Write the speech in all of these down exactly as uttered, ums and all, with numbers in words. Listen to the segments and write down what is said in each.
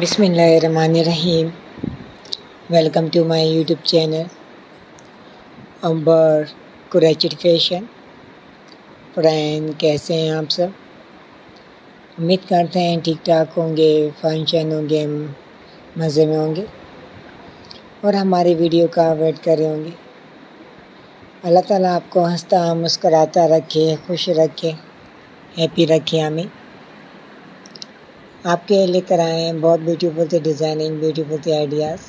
बिस्मिल्लाहिर्रहमानिर्रहीम। Welcome to my YouTube channel Amber Qureshid fashion. Friend, कैसे हैं आप सब? उम्मीद करते हैं ठीक ठाक होंगे, फंक्शन होंगे, मज़े में होंगे और हमारी वीडियो का वेट कर रहे होंगे। अल्लाह ताला आपको हंसता मुस्कराता रखे, खुश रखे, हैप्पी रखे। हमें आपके लेकर आए हैं बहुत ब्यूटीफुल से डिज़ाइनिंग, ब्यूटीफुल से आइडियाज़,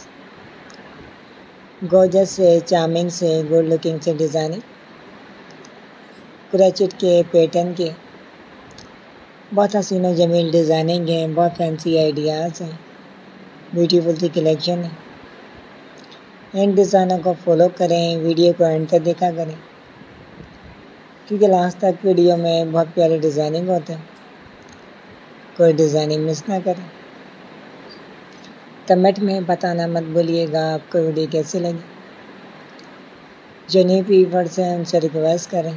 गॉर्जस से, चार्मिंग से, गुड लुकिंग से डिज़ाइनिंग, कुरैशिद के पैटर्न के बहुत हसीन और जमील डिज़ाइनिंग हैं, बहुत फैंसी आइडियाज़ हैं, ब्यूटीफुल सी कलेक्शन है। इन डिज़ाइनों को फॉलो करें, वीडियो को एंड तक देखा करें क्योंकि लास्ट तक वीडियो में बहुत प्यारे डिज़ाइनिंग होते हैं। कोई डिज़ाइनिंग मिस ना करें। कमेंट में बताना मत भूलिएगा आपको वीडियो कैसी लगी। जो न्यू व्यूअर्स हैं उनसे रिक्वेस्ट करें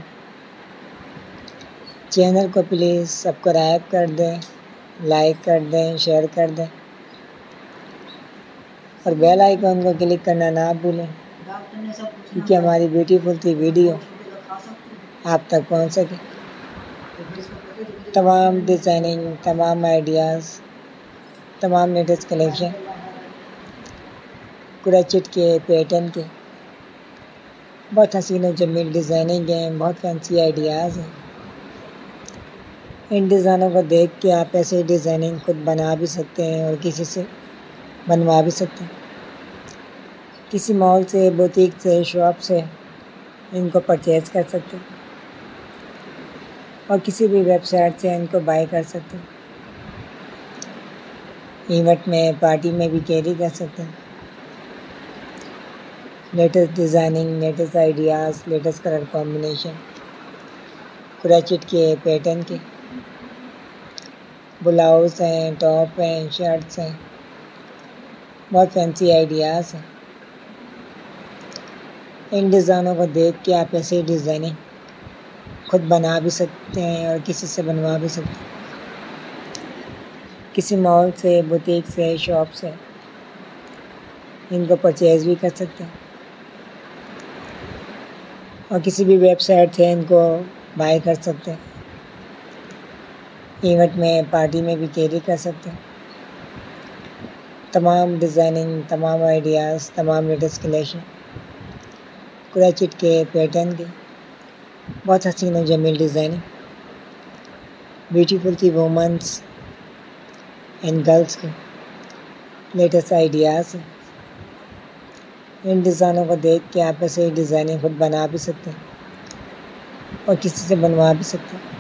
चैनल को प्लीज़ सब्सक्राइब कर दें, लाइक कर दें, शेयर कर दें और बेल आइकन को क्लिक करना ना भूलें क्योंकि हमारी ब्यूटीफुल सी वीडियो आप तक पहुंच सके। तमाम डिज़ाइनिंग, तमाम आइडियाज़, तमाम लेटेस्ट कलेक्शन कुरैशिद के पैटर्न के बहुत हसीन और जमील डिज़ाइनिंग हैं, बहुत फैंसी आइडियाज़ हैं। इन डिज़ाइनों को देख के आप ऐसे डिज़ाइनिंग खुद बना भी सकते हैं और किसी से बनवा भी सकते हैं। किसी मॉल से, बुटीक से, शॉप से इनको परचेज़ कर सकते हैं और किसी भी वेबसाइट से इनको बाय कर सकते हैं। इवेंट में, पार्टी में भी कैरी कर सकते हैं। Latest designing, latest ideas, latest colour combination Qureshid के पैटर्न के ब्लाउज़ हैं, टॉप हैं, शर्ट्स हैं, बहुत फैंसी आइडियाज़ हैं। इन डिज़ाइनों को देख के आप ऐसे डिज़ाइनिंग खुद बना भी सकते हैं और किसी से बनवा भी सकते हैं। किसी मॉल से, बुटीक से, शॉप से इनको परचेज़ भी कर सकते हैं और किसी भी वेबसाइट से इनको बाय कर सकते हैं। इवेंट में, पार्टी में भी कैरी कर सकते हैं। तमाम डिज़ाइनिंग, तमाम आइडियाज़, तमाम लेटेस्ट कलेक्शन कुरैशिद के पैटर्न के बहुत हसीन और जमील डिज़ाइनिंग, ब्यूटीफुल सी वुमेन्स एंड गर्ल्स के लेटेस्ट आइडियाज़ हैं। इन डिज़ाइनों को देख के आप ऐसे डिज़ाइनिंग खुद बना भी सकते हैं और किसी से बनवा भी सकते हैं।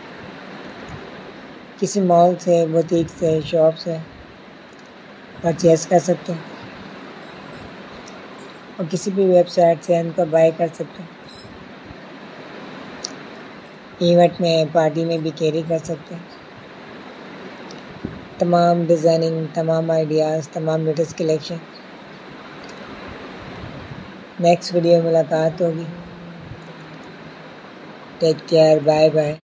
किसी मॉल से, बुटीक से, शॉप से परचेज़ कर सकते हैं और किसी भी वेबसाइट से इनको बाय कर सकते हैं। इवेंट में, पार्टी में भी कैरी कर सकते हैं। तमाम डिज़ाइनिंग, तमाम आइडियाज़, तमाम लेटेस्ट कलेक्शन। नेक्स्ट वीडियो में मुलाकात होगी। Take care, bye bye.